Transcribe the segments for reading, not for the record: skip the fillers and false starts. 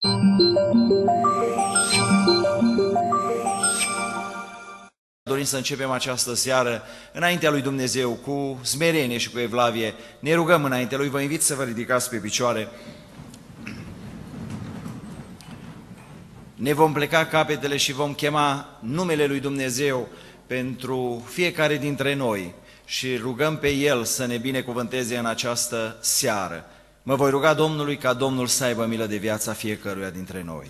Dorim să începem această seară înaintea lui Dumnezeu cu smerenie și cu evlavie. Ne rugăm înaintea Lui, vă invit să vă ridicați pe picioare. Ne vom pleca capetele și vom chema numele lui Dumnezeu pentru fiecare dintre noi și rugăm pe El să ne binecuvânteze în această seară. Mă voi ruga Domnului ca Domnul să aibă milă de viața fiecăruia dintre noi.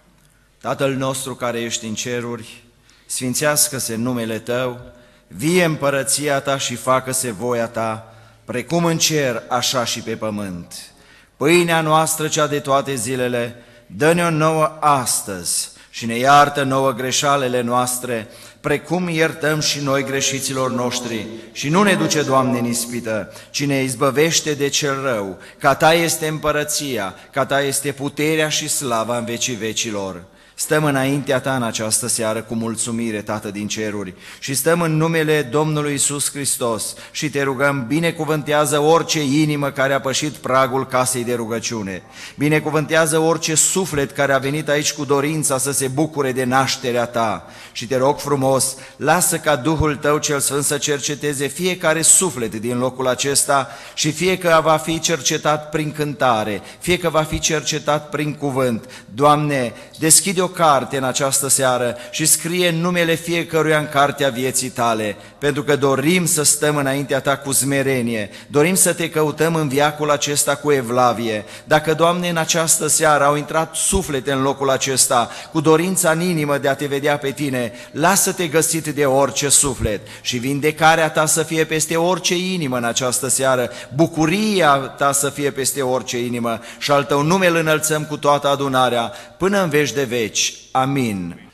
Tatăl nostru care ești în ceruri, sfințească-se numele Tău, vie împărăția Ta și facă-se voia Ta, precum în cer, așa și pe pământ. Pâinea noastră, cea de toate zilele, dă-ne-o nouă astăzi și ne iartă nouă greșalele noastre, precum iertăm și noi greșiților noștri. Și nu ne duce, Doamne, în ispită, ci ne izbăvește de cel rău, că Ta este împărăția, că Ta este puterea și slava în vecii vecilor. Stăm înaintea Ta în această seară cu mulțumire, Tată din ceruri, și stăm în numele Domnului Iisus Hristos și Te rugăm, binecuvântează orice inimă care a pășit pragul casei de rugăciune, binecuvântează orice suflet care a venit aici cu dorința să se bucure de nașterea Ta și Te rog frumos, lasă ca Duhul Tău cel Sfânt să cerceteze fiecare suflet din locul acesta și fie că va fi cercetat prin cântare, fie că va fi cercetat prin cuvânt. Doamne, deschide o carte în această seară și scrie numele fiecăruia în cartea vieții Tale, pentru că dorim să stăm înaintea Ta cu smerenie, dorim să Te căutăm în veacul acesta cu evlavie. Dacă, Doamne, în această seară au intrat suflete în locul acesta cu dorința în inimă de a Te vedea pe Tine, lasă-Te găsit de orice suflet și vindecarea Ta să fie peste orice inimă în această seară, bucuria Ta să fie peste orice inimă și al Tău nume îl înălțăm cu toată adunarea până în veci de veci. Amin.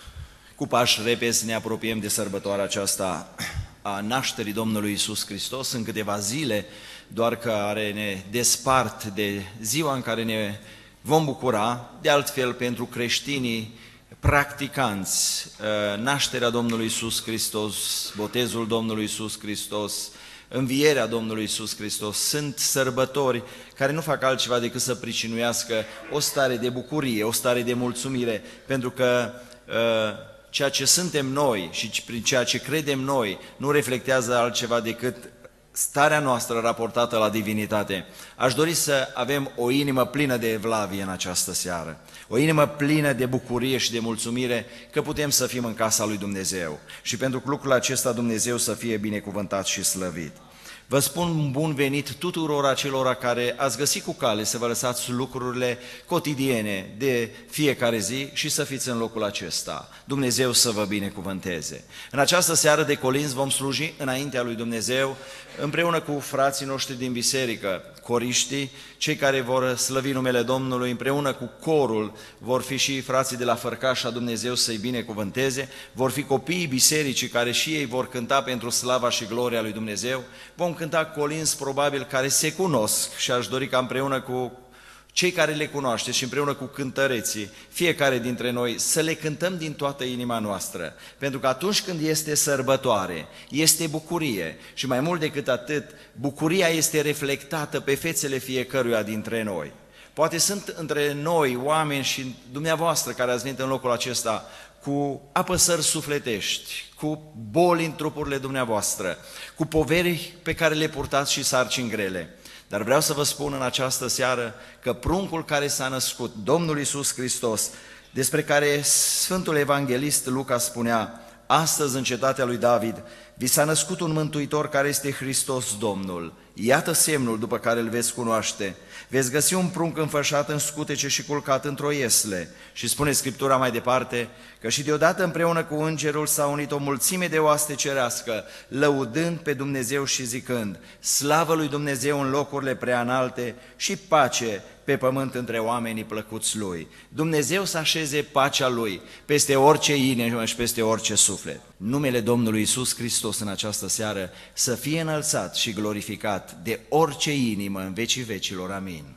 Cu pași repezi ne apropiem de sărbătoarea aceasta a nașterii Domnului Iisus Hristos în câteva zile, doar care ne despart de ziua în care ne vom bucura. De altfel, pentru creștinii practicanți, nașterea Domnului Iisus Hristos, botezul Domnului Iisus Hristos, învierea Domnului Iisus Hristos sunt sărbători care nu fac altceva decât să pricinuiască o stare de bucurie, o stare de mulțumire, pentru că ceea ce suntem noi și prin ceea ce credem noi nu reflectează altceva decât starea noastră raportată la divinitate. Aș dori să avem o inimă plină de evlavie în această seară, o inimă plină de bucurie și de mulțumire că putem să fim în casa lui Dumnezeu și pentru lucrul acesta Dumnezeu să fie binecuvântat și slăvit. Vă spun bun venit tuturor acelora care ați găsit cu cale să vă lăsați lucrurile cotidiene de fiecare zi și să fiți în locul acesta. Dumnezeu să vă binecuvânteze. În această seară de colinzi vom sluji înaintea lui Dumnezeu împreună cu frații noștri din biserică, coriștii, cei care vor slăvi numele Domnului, împreună cu corul, vor fi și frații de la Fărcașa, Dumnezeu să-i binecuvânteze, vor fi copiii bisericii care și ei vor cânta pentru slava și gloria lui Dumnezeu, vom cânta colinzi probabil care se cunosc și aș dori ca împreună cu cei care le cunoașteți și împreună cu cântăreții, fiecare dintre noi, să le cântăm din toată inima noastră, pentru că atunci când este sărbătoare, este bucurie și mai mult decât atât, bucuria este reflectată pe fețele fiecăruia dintre noi. Poate sunt între noi oameni și dumneavoastră care ați venit în locul acesta cu apăsări sufletești, cu boli în trupurile dumneavoastră, cu poveri pe care le purtați și sarcini grele. Dar vreau să vă spun în această seară că pruncul care s-a născut, Domnul Iisus Hristos, despre care Sfântul Evanghelist Luca spunea, astăzi în cetatea lui David, vi s-a născut un mântuitor care este Hristos Domnul. Iată semnul după care îl veți cunoaște. Veți găsi un prunc înfășat în scutece și culcat într-o iesle. Și spune Scriptura mai departe că și deodată împreună cu îngerul s-a unit o mulțime de oaste cerească, lăudând pe Dumnezeu și zicând, slavă lui Dumnezeu în locurile preanalte și pace pe pământ între oamenii plăcuți Lui. Dumnezeu să așeze pacea Lui peste orice inimă și peste orice suflet. Numele Domnului Iisus Hristos în această seară să fie înălțat și glorificat de orice inimă în vecii vecilor. Amin.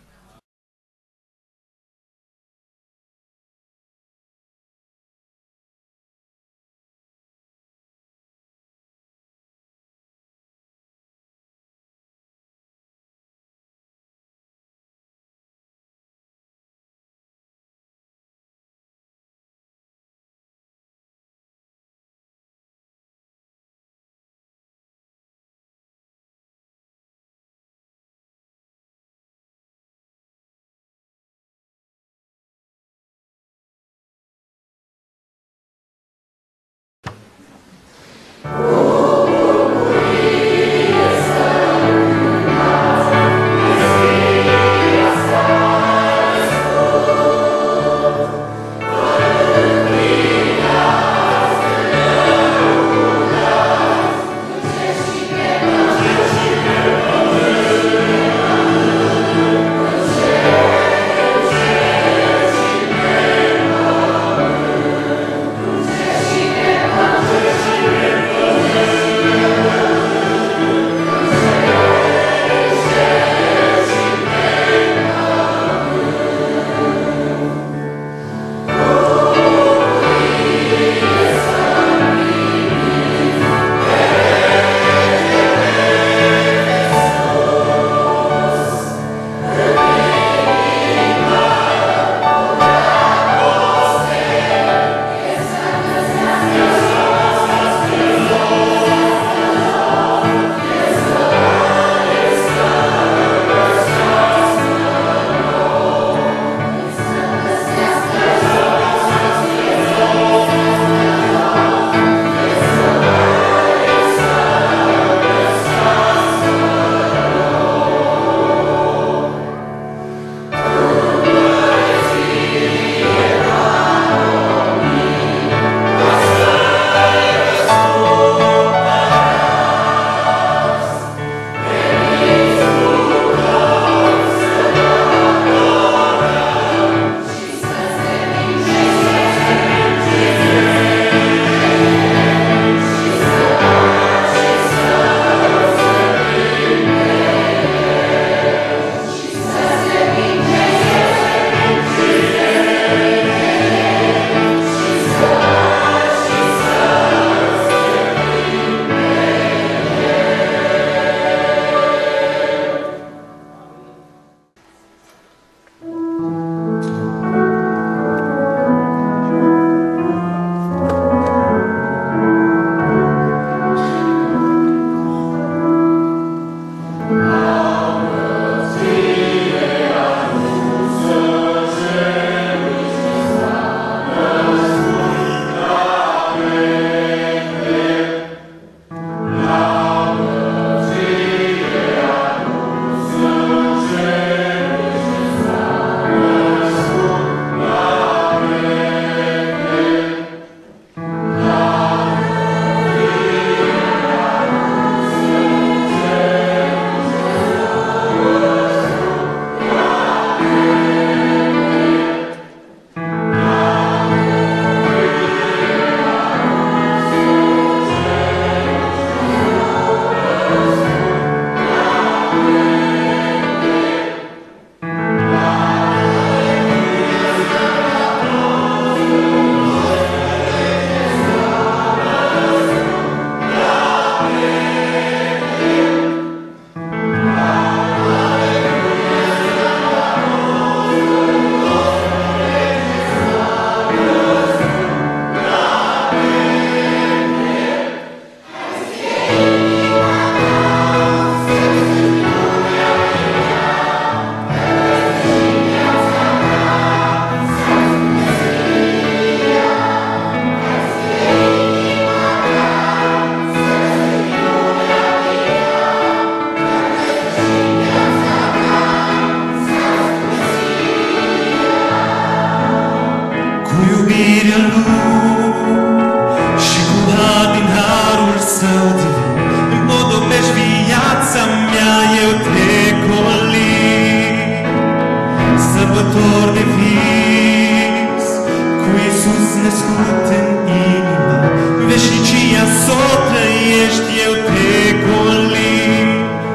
purtător de vis, cu Iisus născut în inima, veșnicia s-o trăiești, eu te colin.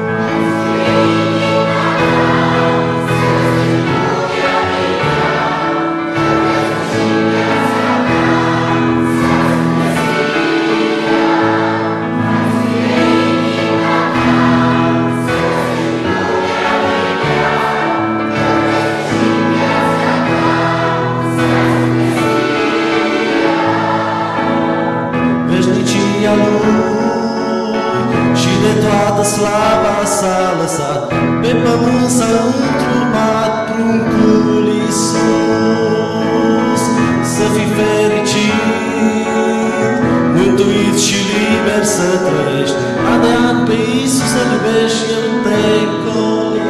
Veșnicia lui și de toată slava s-a lăsat, pe pământ s-a întrumat pruncul Iisus. Să fii fericit, mântuit și liber să trăiești, adeat pe Iisus să iubești, El te colin.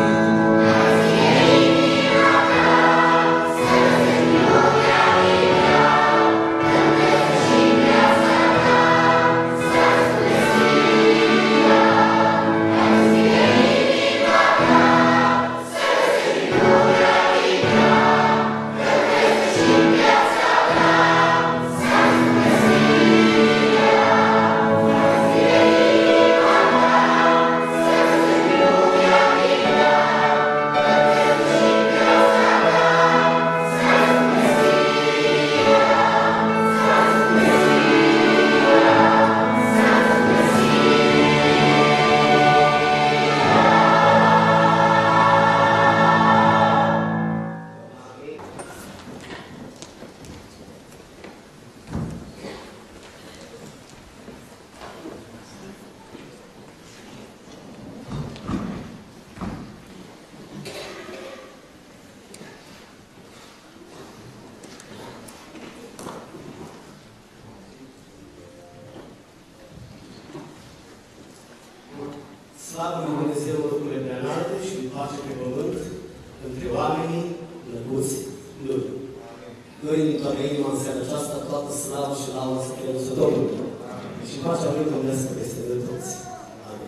Slavă lui Dumnezeu lucrurile preînalte și pace pe pământ între oamenii plăcuți Lui. Noi din toată inima în seara aceasta, toată slavă și laudă să fie dusă Domnului. Și pacea Lui Dumnezeu peste noi toți. Amin.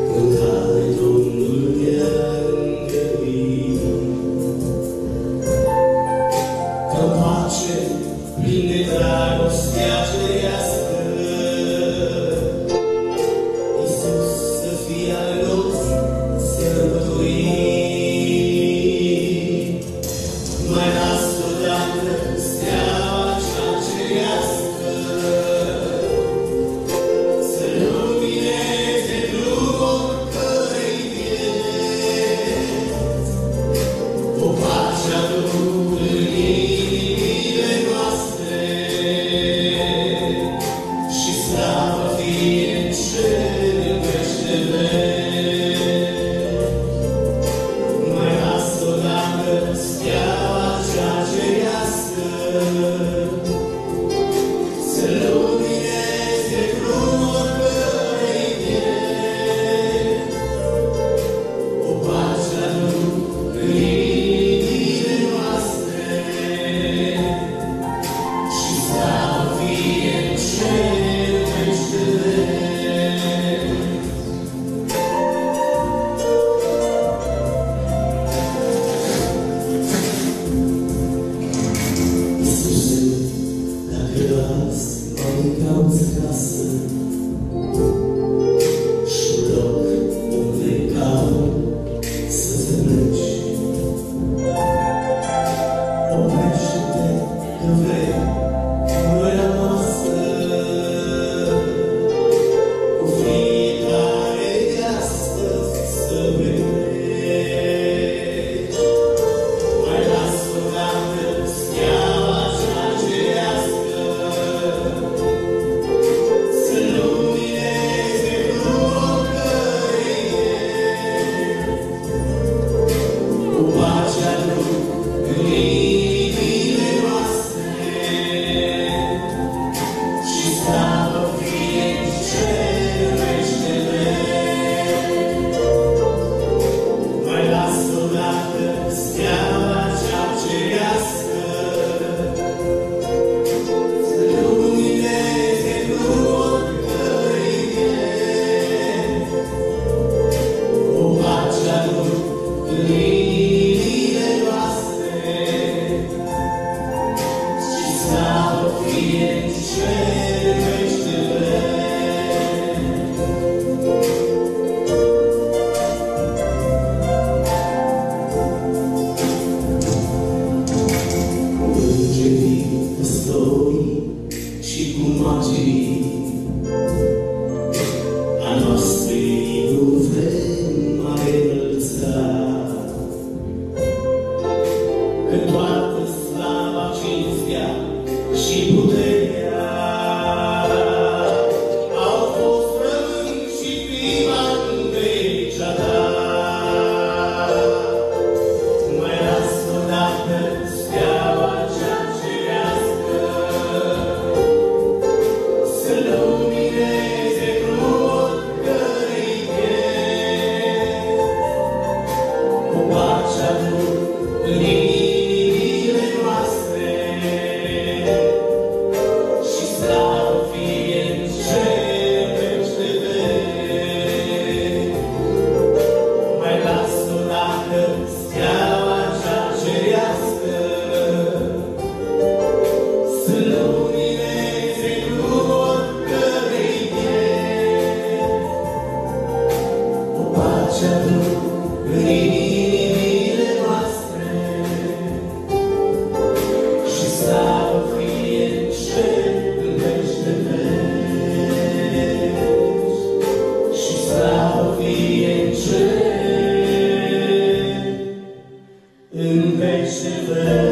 În care Domnul ne-a îngăduit ce avem în inimile noastre. Și slavă fie în cer în veci de veci. Și slavă fie în cer în veci de veci.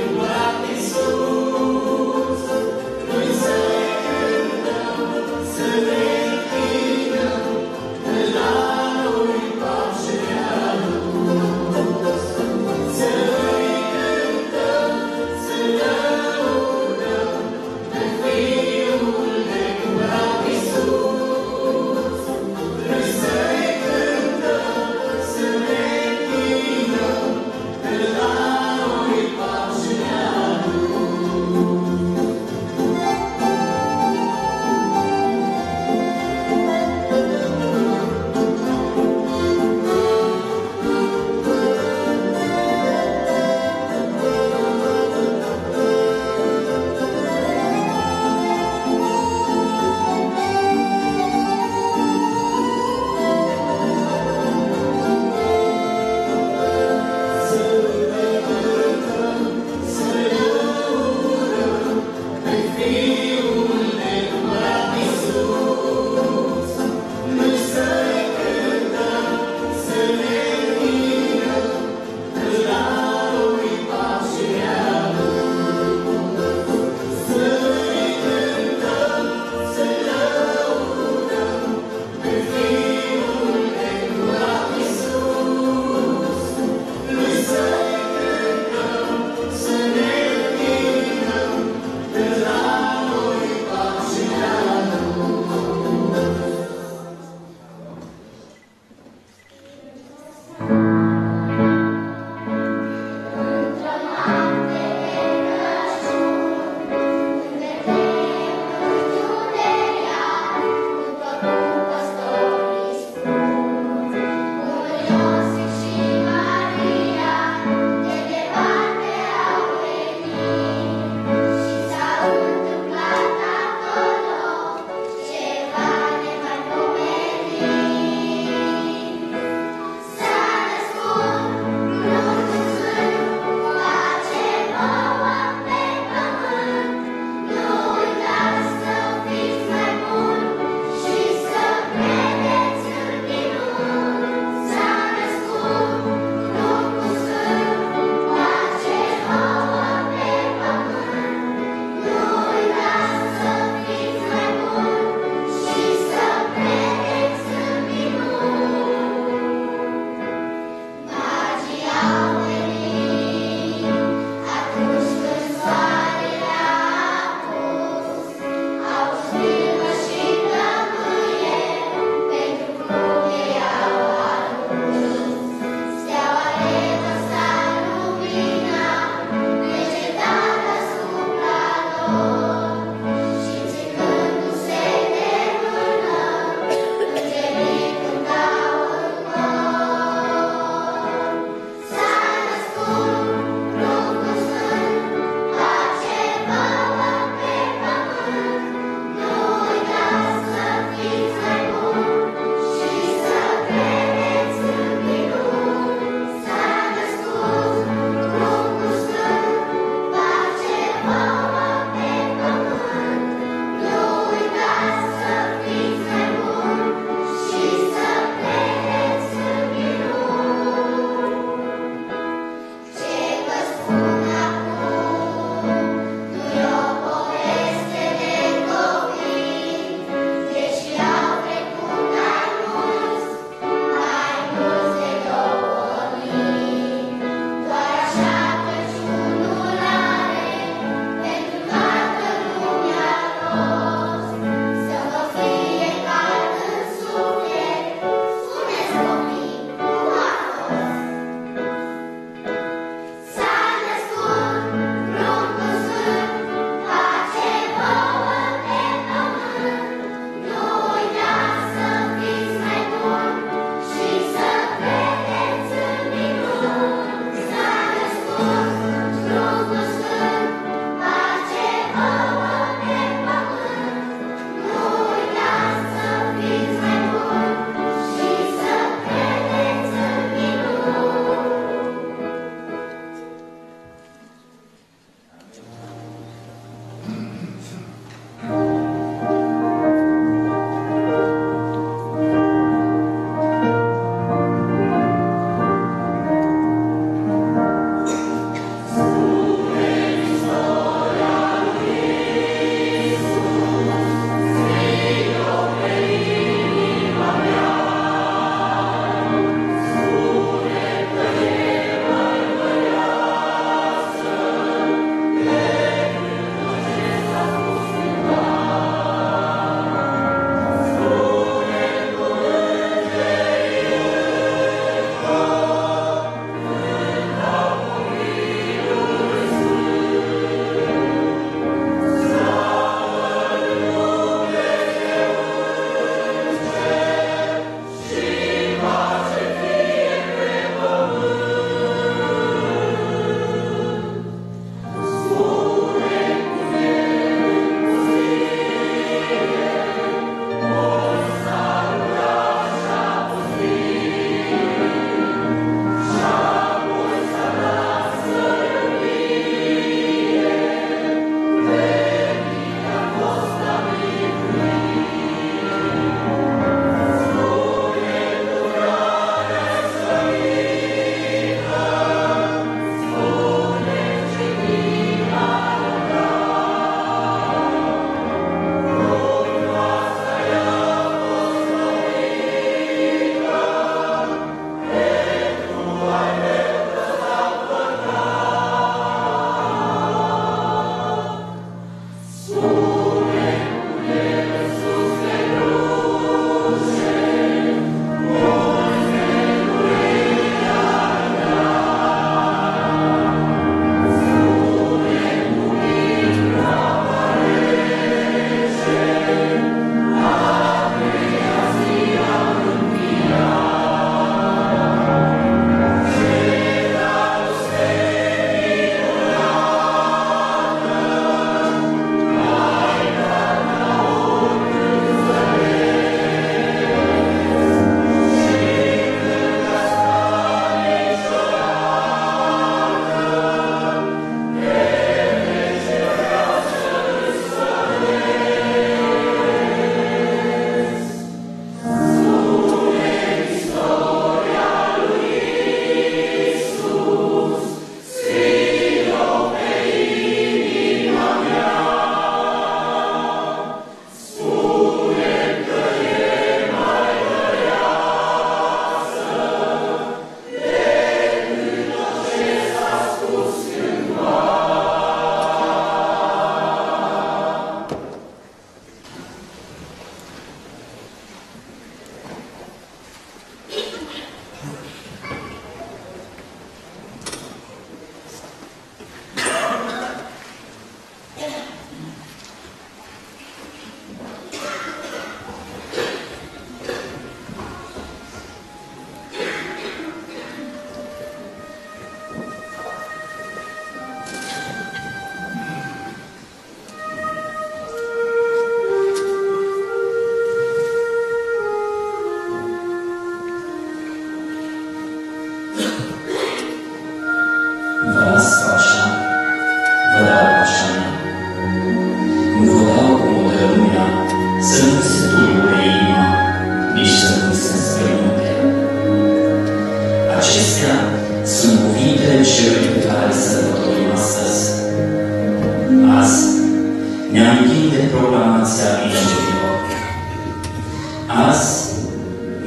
Să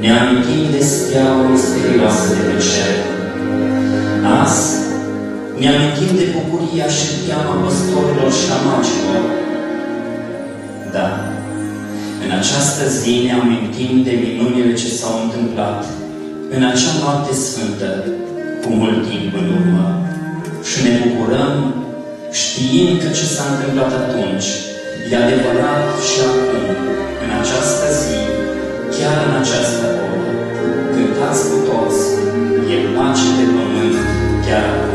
ne amintim de steaua misterioasă de pe cer. Azi ne amintim de bucuria și teama păstorilor și a magilor. Da, în această zi ne amintim de minunile ce s-au întâmplat în acea noapte sfântă, cu mult timp în urmă. Și ne bucurăm știind că ce s-a întâmplat atunci e adevărat și acum, în această zi, chiar în această oră. Cântați cu toți, e pace pe pământ, chiar acum.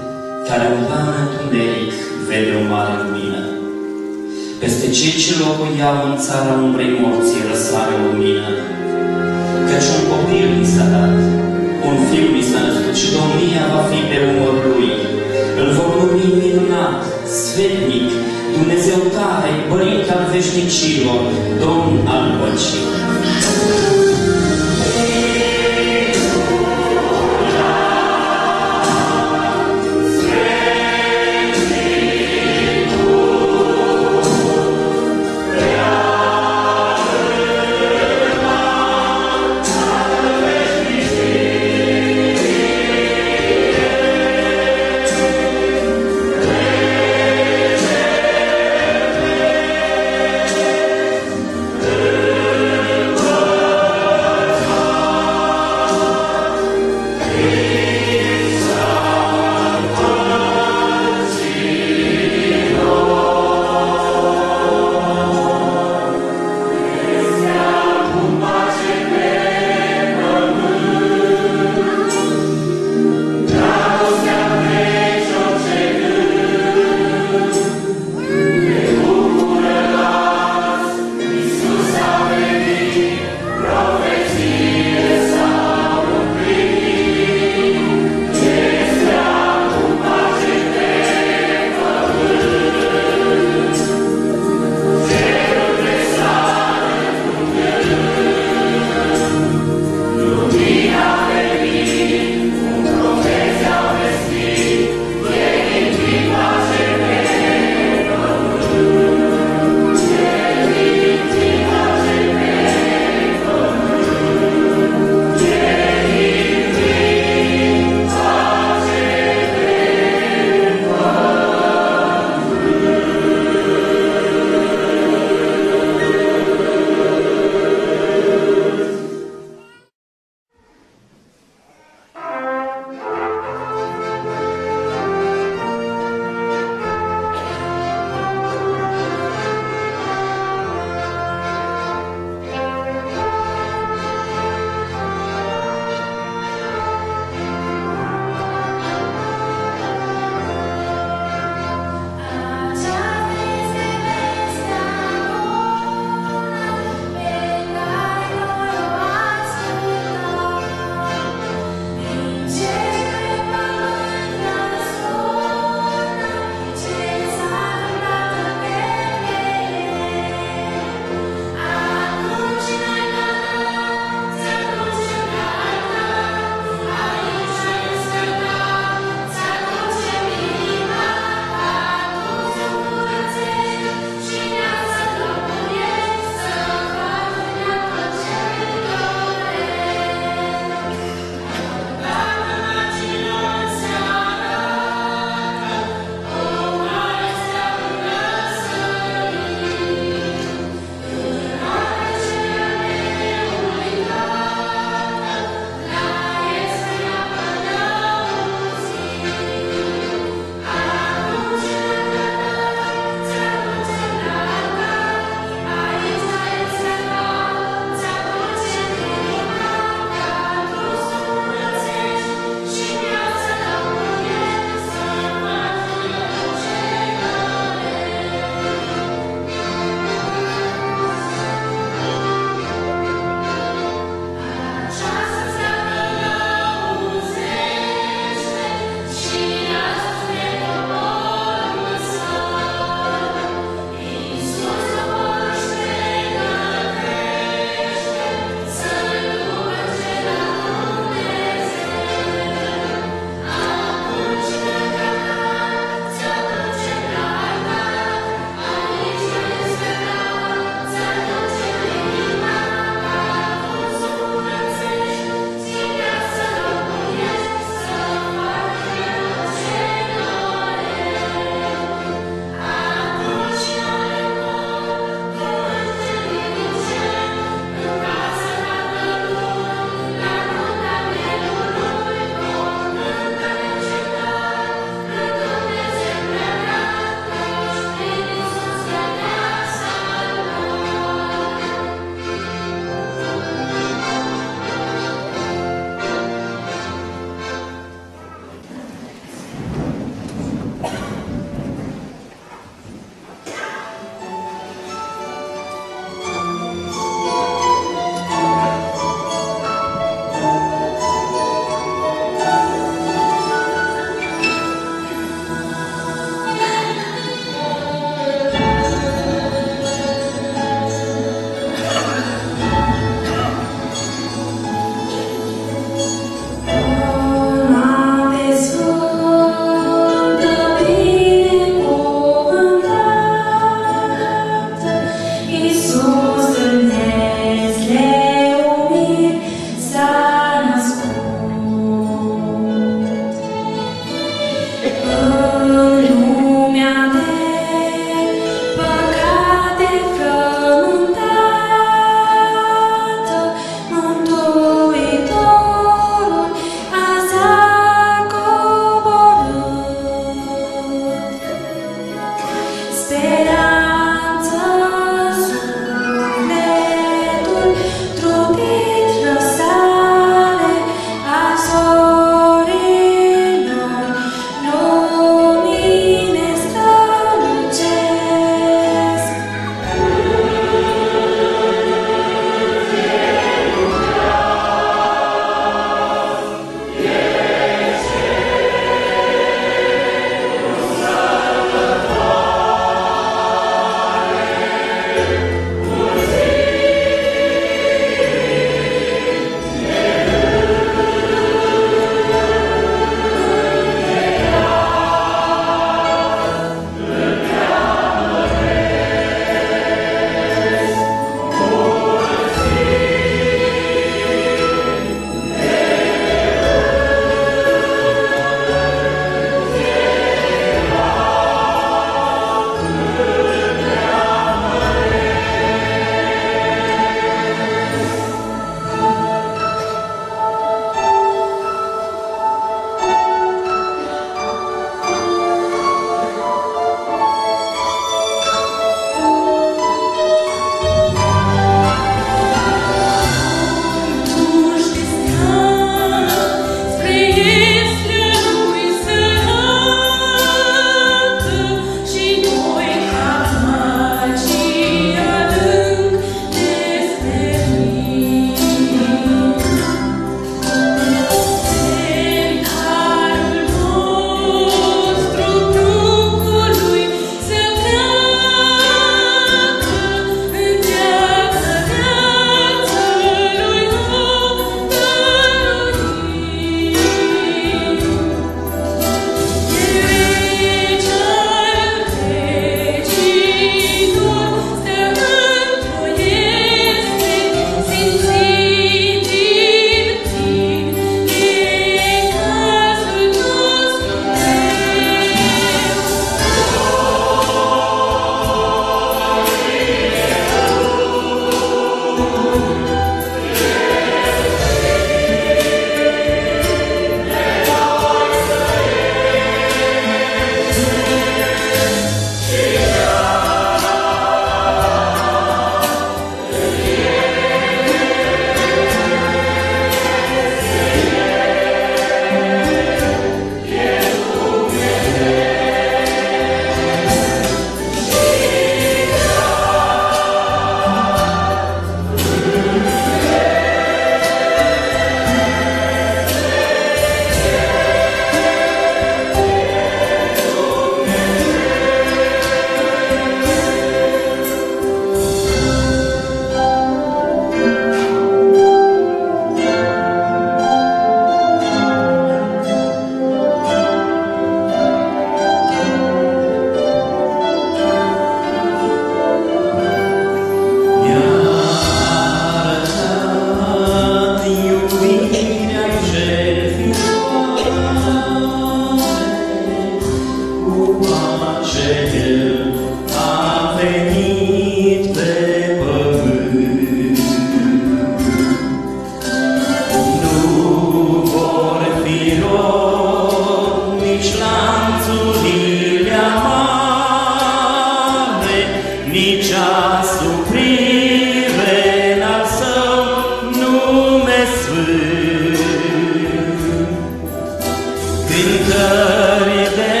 cântări de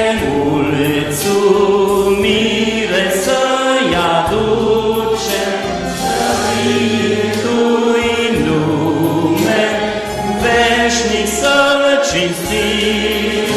mulțumire să-i aducem, Lui nume veșnic să-L cinstim.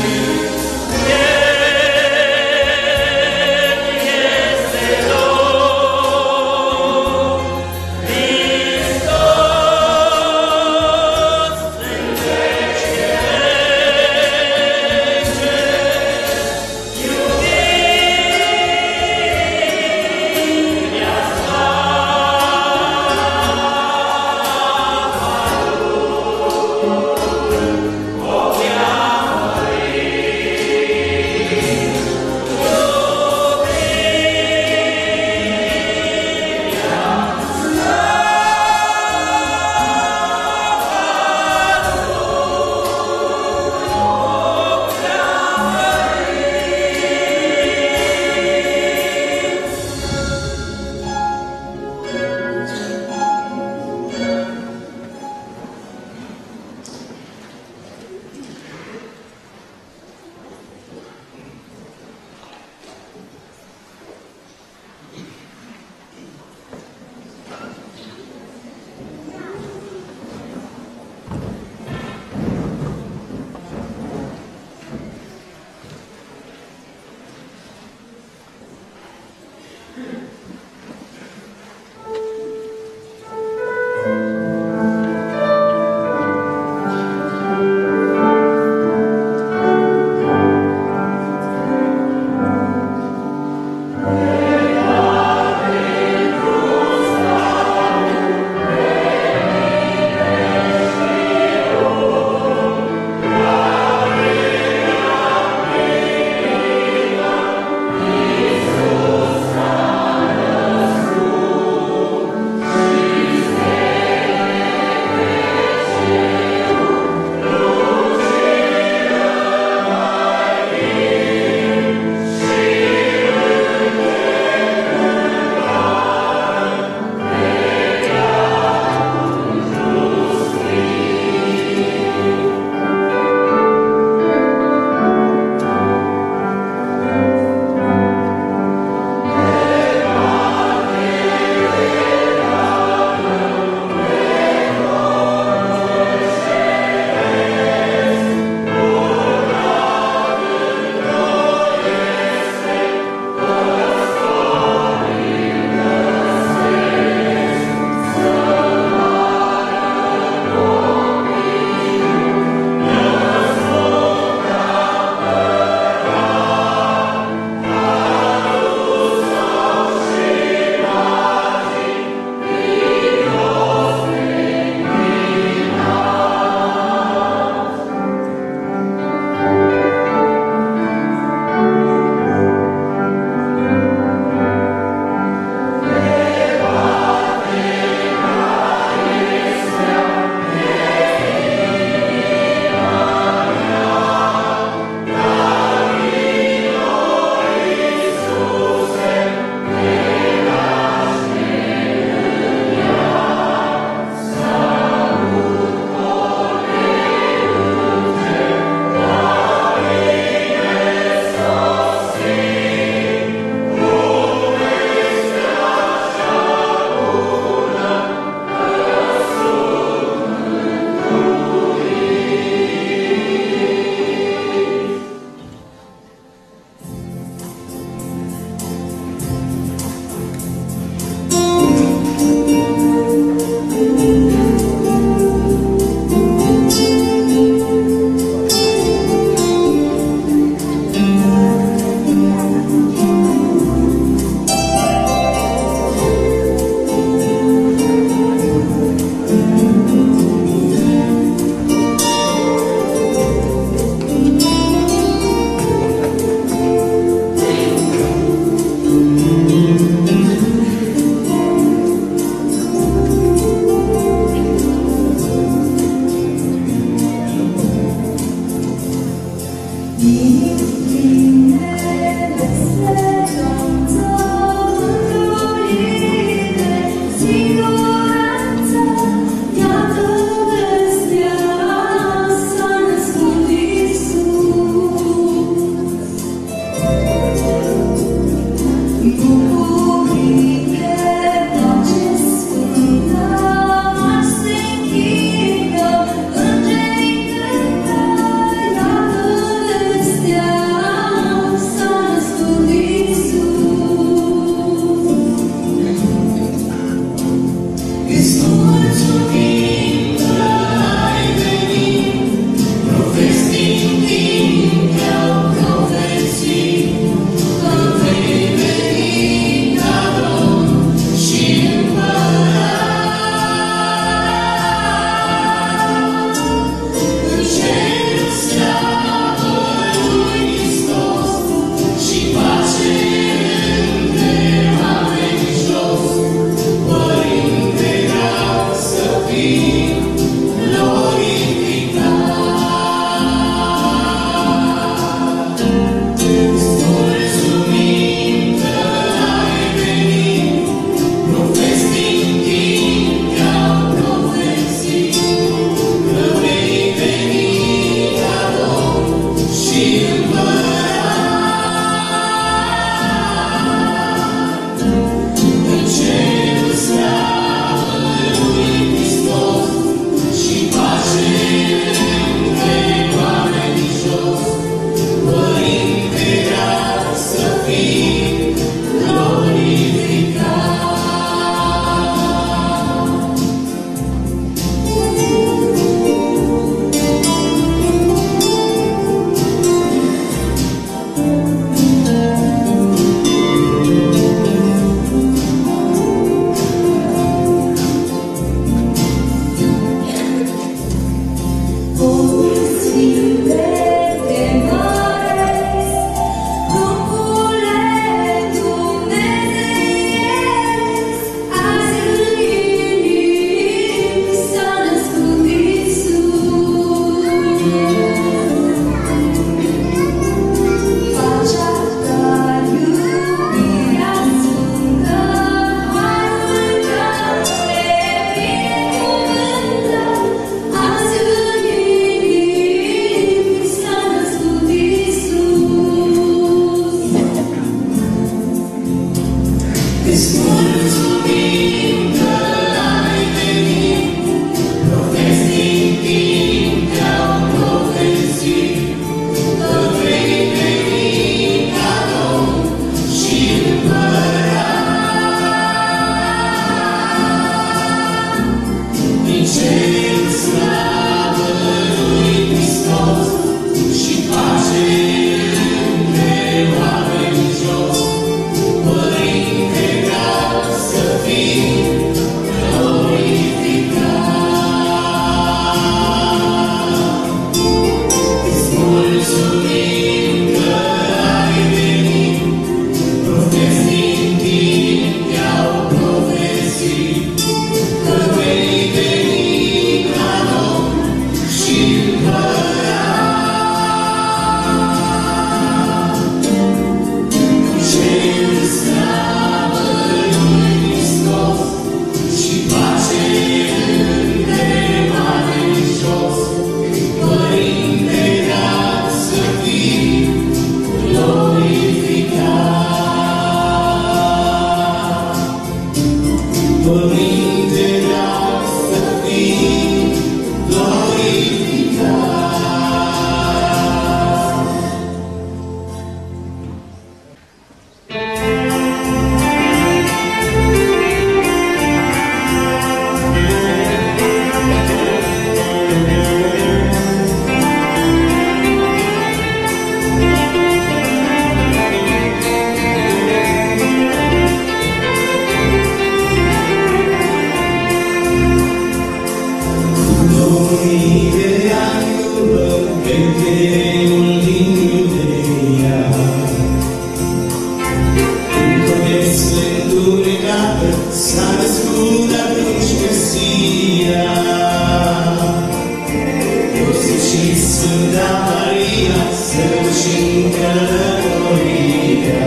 împărăția, să ducem călătoria.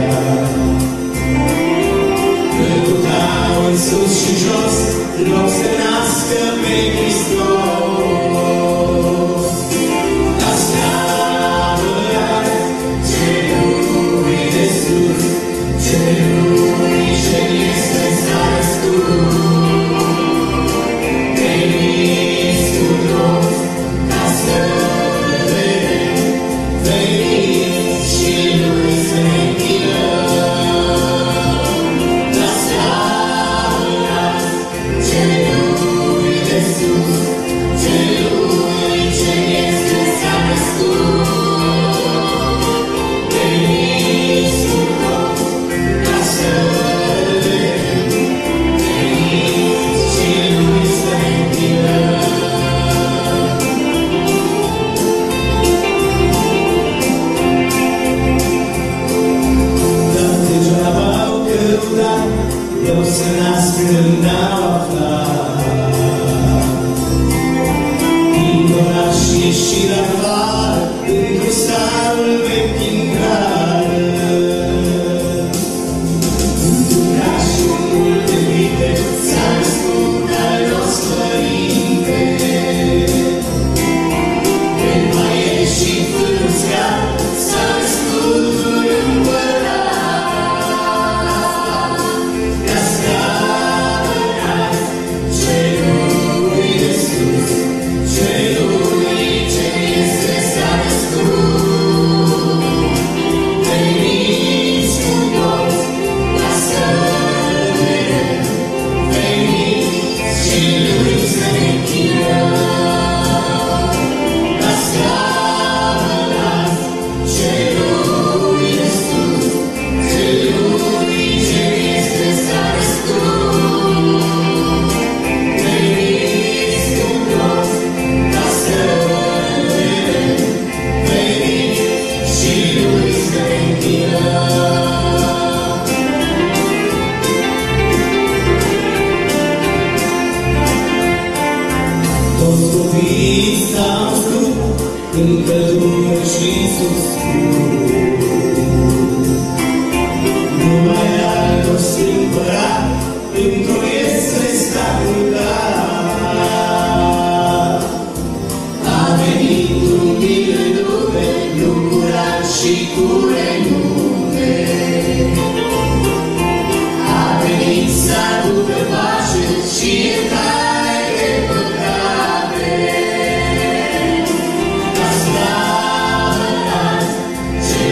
Căutau în sus și jos, loc să nască pe Hristos. La slavă celui de sus, celui ce este s-a născut. Veniți cu toți ca să vedem, veniți și lui să ne închinăm. La slavă celui de sus, celui ce este s-a născut. Veniți cu toți ca să vedem, veniți și lui să ne închinăm. Dar degeaba au căutat, loc să nască n-au aflat. Din oraș ieșir afară, într-un starul vechi din gară. Într-un orașul multe vite, s-a născut al nostru Părinte. Pe vaie și în uscat, s-a născut un împărat. Ca slavă celui de sus, celui ce este s-a născut. Veniți cu toți ca să vedem, veniți și lui să ne închinăm. La slavă celui de sus, celui ce este s-a născut. Veniți cu toți ca să vedem, veniți și lui să ne închinăm. Toți copiii s-au născut în căldură și în sus. Nu mai are rost împărat, într-o este statutat. A venit un mii de lume, nu curat și cu renume. A venit să aducă pace și iertare de păcate. La slavă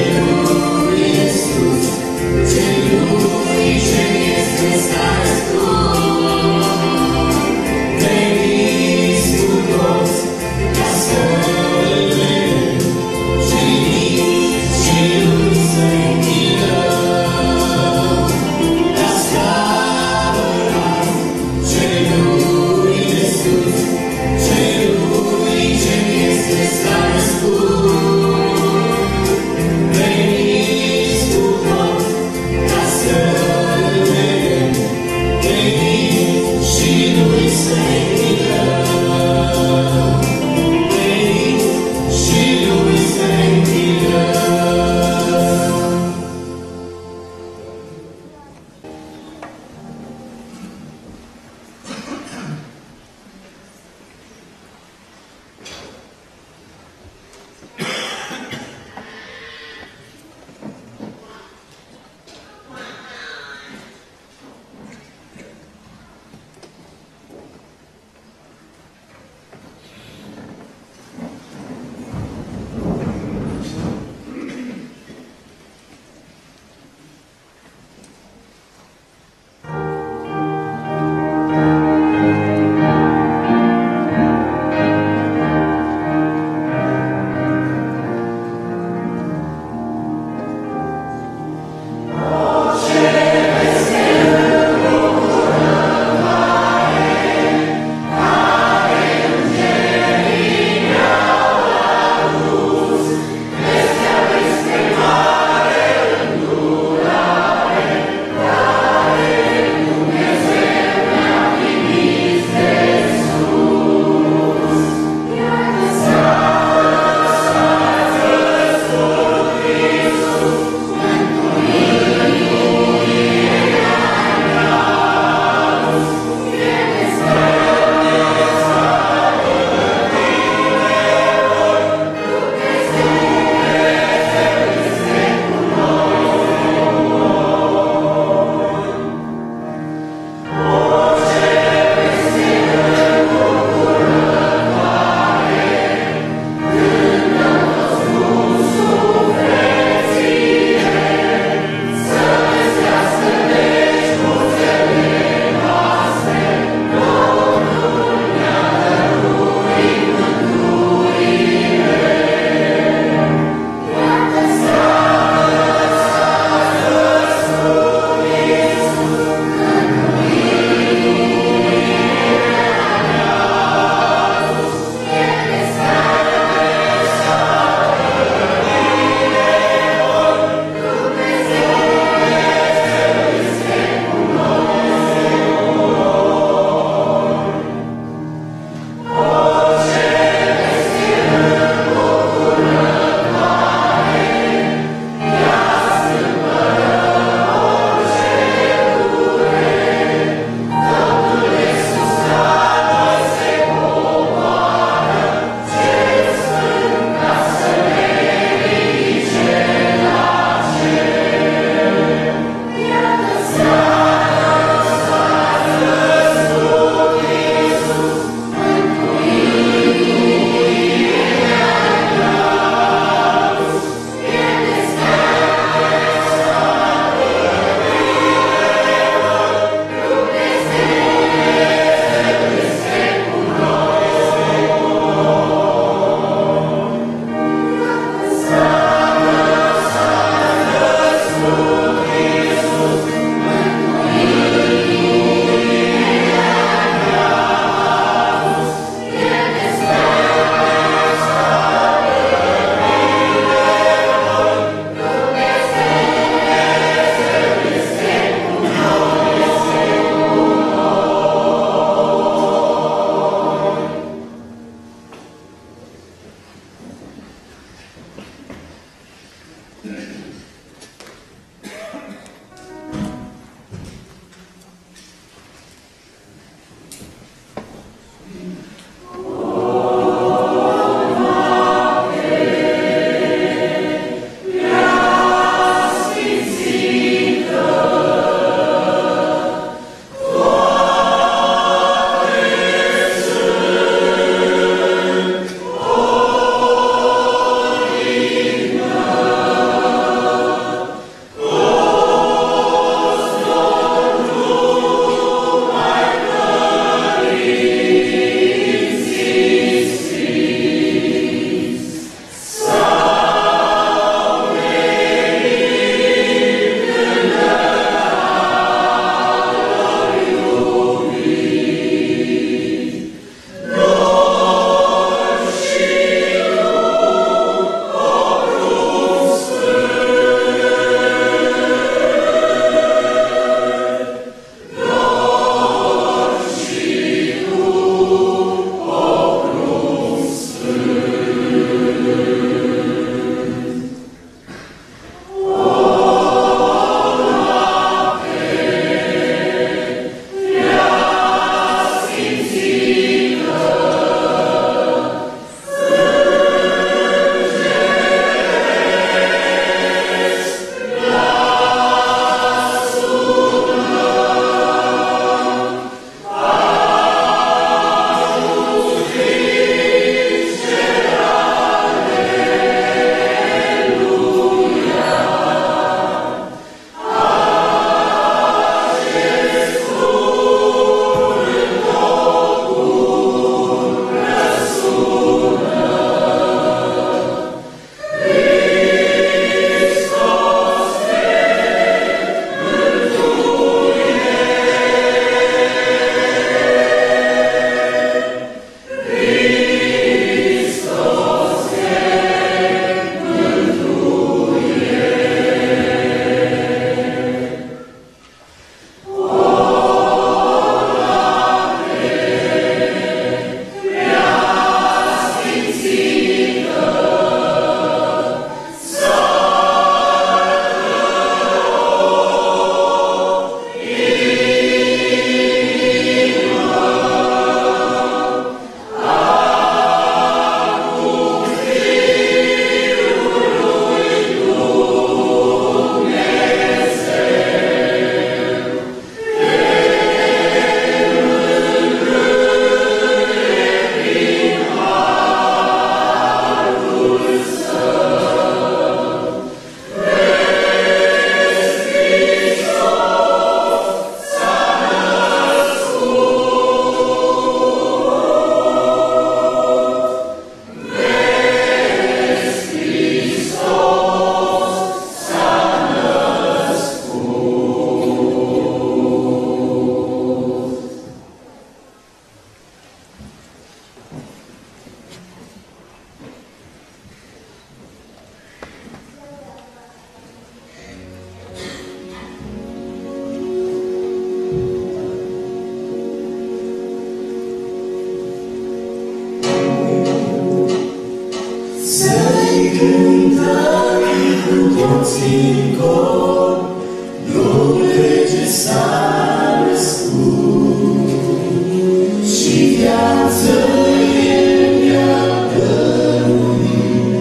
toți în cor, Domnul Rege s-a născut și viață El ne-a dăruit.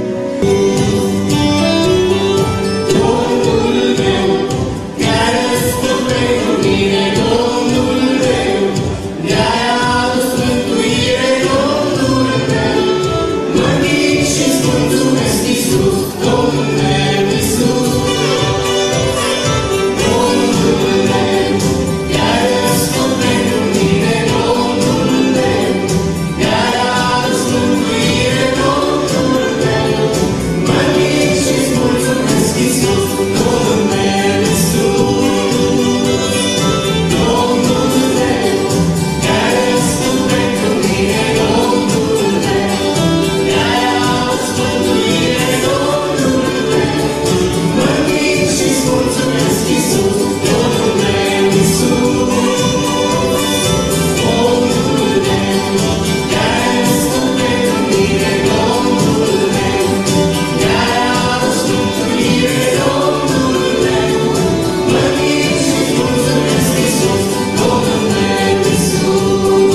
Domnul meu, mi-a răscut pentru mine, Domnul meu, mi-a adus mântuire, Domnul meu, mă ridic și-ți mulțumesc, Iisus, Domnul meu, Iisus. Domnul meu, mi-a răscut pentru mine, Domnul meu, mi-a adus mântuire, Domnul meu, mă ridic și-ți mulțumesc, Iisus, Domnul meu, Iisus. Domnul meu, mi-a răscut pentru mine, Domnul meu, mi-a adus mântuire, Domnul meu, mă ridic și-ți mulțumesc, Iisus, Domnul meu, Iisus. Domnul meu, mi-a răscut pentru mine, Domnul meu, mi-a adus mântuire, Domnul meu, mă ridic și-ți mulțumesc, Iisus, Domnul meu, Iisus.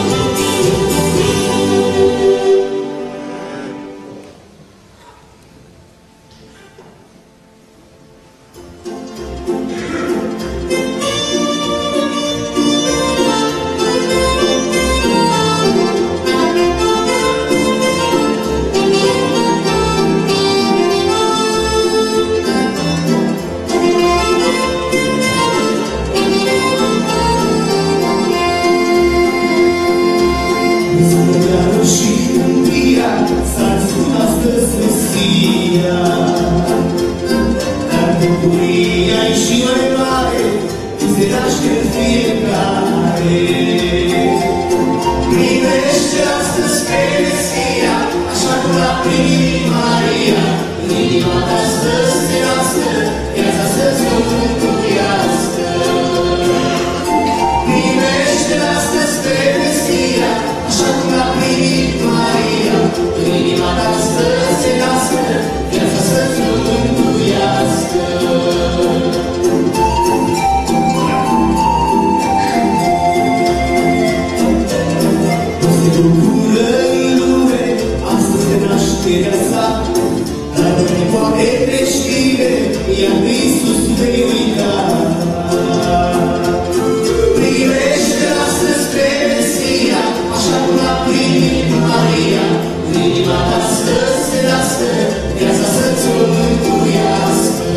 Zărealul și mândria s-a născut astăzi Mesia, dar bucuria-i și mai mare, se naște în fiecare. Privește astăzi pe Mesia, așa cum l-a primit Maria, în inima ta astăzi se nască, viața astăzi o mântuiască. Privește astăzi pe Mesia, așa cum l-a primit Maria, în inima ta astăzi se nască, viața să-ți o mântuiască. Se bucură în lume, astăzi de nașterea sa, dar nu poate creștine, iar pe Iisus vei uita. Privește astăzi pe Mesia, așa cum l-a primit Maria, în inima ta astăzi se nască, viața să-ți o mântuiască.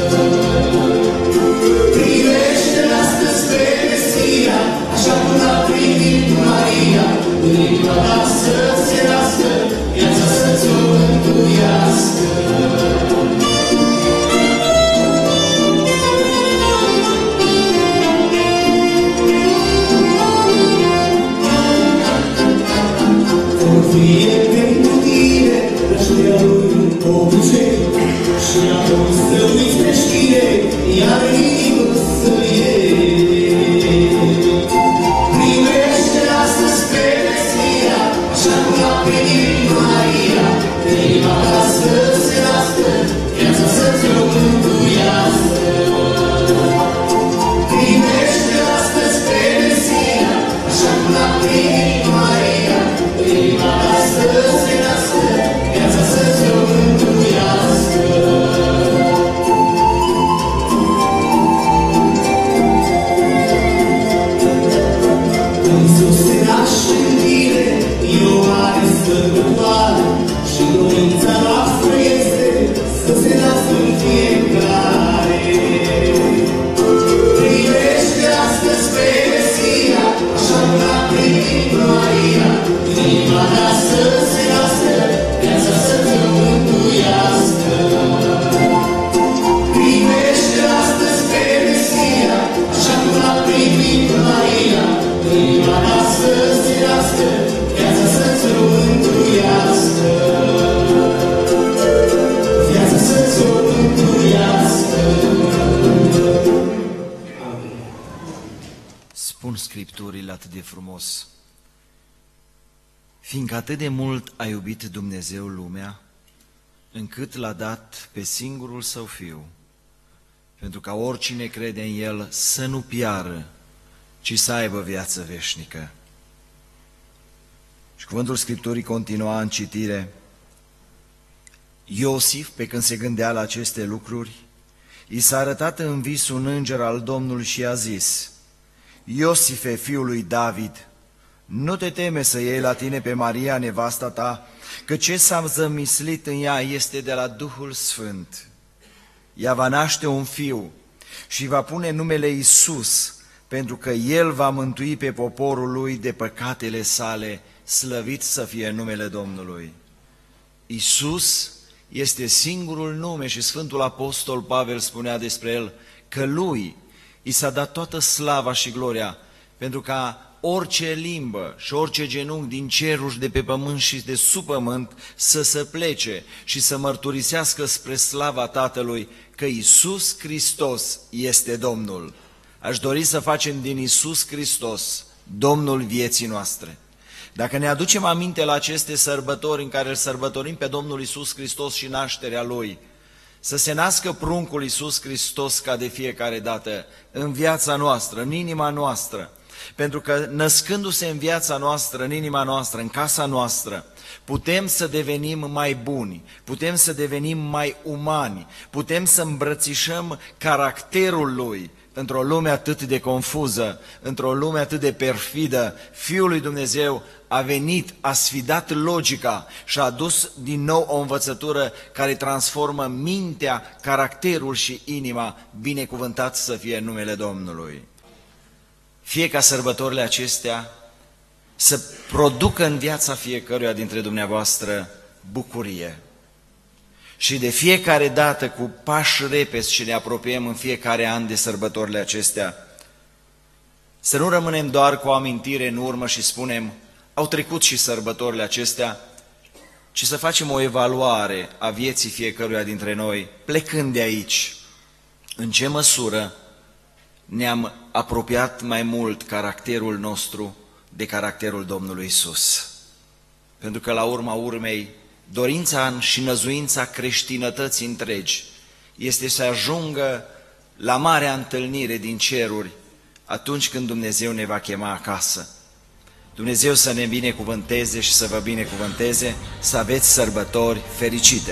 Privește astăzi pe Mesia, așa cum l-a primit Maria, în inima ta astăzi se nască, viața să-ți o mântuiască. Fie pentru tine, nașterea lui un obicei, și apoi să uiți pe știre, iar în inimă să-l iei. Primește astăzi pe Mesia, așa cum l-a primit Maria, în inima ta astăzi se nască, viața să-ți o mântuiască. Primește astăzi pe Mesia, așa cum l-a primit Maria, în inima ta astăzi se nască, viața să-ți o mântuiască. Iisus se naște în tine, e o mare sărbătoare, și dorința noastră este să se nască în fiecare. Privește astăzi pe Mesia, așa cum l-a primit Maria, în inima ta astăzi se nască, viața să-ți o mântuiască. Privește astăzi pe Mesia, așa cum l-a primit Maria, în inima ta astăzi se nască, viața să-ți o mântuiască. Viața să-ți o mântuiască. Amin. Spun Scripturile atât de frumos. Fiindcă atât de mult a iubit Dumnezeu lumea, încât l-a dat pe singurul Său Fiu, pentru ca oricine crede în El să nu piară, ci să aibă viață veșnică. Și cuvântul Scripturii continua în citire. Iosif, pe când se gândea la aceste lucruri, i s-a arătat în vis un înger al Domnului și i-a zis: Iosife, fiul lui David, nu te teme să iei la tine pe Maria, nevasta ta, că ce s-a zămislit în ea este de la Duhul Sfânt. Ea va naște un fiu și va pune numele Iisus, pentru că El va mântui pe poporul lui de păcatele sale, slăvit să fie numele Domnului. Iisus este singurul nume și Sfântul Apostol Pavel spunea despre El că Lui i s-a dat toată slava și gloria, pentru ca orice limbă și orice genunchi din ceruri și de pe pământ și de sub pământ să se plece și să mărturisească spre slava Tatălui că Iisus Hristos este Domnul. Aș dori să facem din Iisus Hristos Domnul vieții noastre. Dacă ne aducem aminte la aceste sărbători în care îl sărbătorim pe Domnul Iisus Hristos și nașterea Lui, să se nască pruncul Iisus Hristos ca de fiecare dată în viața noastră, în inima noastră, pentru că născându-se în viața noastră, în inima noastră, în casa noastră, putem să devenim mai buni, putem să devenim mai umani, putem să îmbrățișăm caracterul Lui. Într-o lume atât de confuză, într-o lume atât de perfidă, Fiul lui Dumnezeu a venit, a sfidat logica și a adus din nou o învățătură care transformă mintea, caracterul și inima, binecuvântat să fie numele Domnului. Fie ca sărbătorile acestea să producă în viața fiecăruia dintre dumneavoastră bucurie. Și de fiecare dată, cu pași repezi și ne apropiem în fiecare an de sărbătorile acestea, să nu rămânem doar cu o amintire în urmă și spunem, au trecut și sărbătorile acestea, ci să facem o evaluare a vieții fiecăruia dintre noi, plecând de aici. În ce măsură ne-am apropiat mai mult caracterul nostru de caracterul Domnului Iisus? Pentru că la urma urmei, dorința și năzuința creștinătății întregi este să ajungă la marea întâlnire din ceruri atunci când Dumnezeu ne va chema acasă. Dumnezeu să ne binecuvânteze și să vă binecuvânteze, să aveți sărbători fericite!